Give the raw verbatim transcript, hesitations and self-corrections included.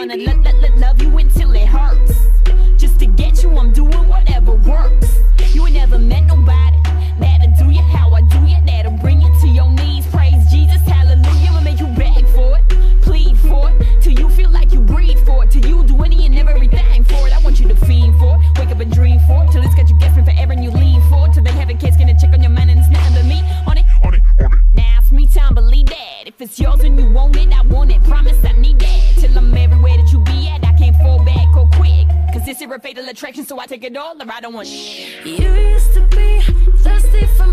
wanna lo lo lo love you until it hurts. Just to get you, I'm doing whatever works. You ain't never met nobody that'll do you how I do you, that'll bring you to your knees. Praise Jesus, hallelujah. I'll make you beg for it, plead for it, till you feel like you breathe for it, till you do any and everything for it. I want you to fiend for it, wake up and dream for it, till it's got you guessing forever and you lean for it, till they have a case, get a check on your mind and it's nothing but me on it. On it, on it. Now it's me time, believe that. If it's yours and you want it, I want it. Promise I need that. Till I'm everywhere that you be at, I can't fall back or quick. Cause this is a fatal attraction, so I take it all or I don't want shit. You used to be thirsty for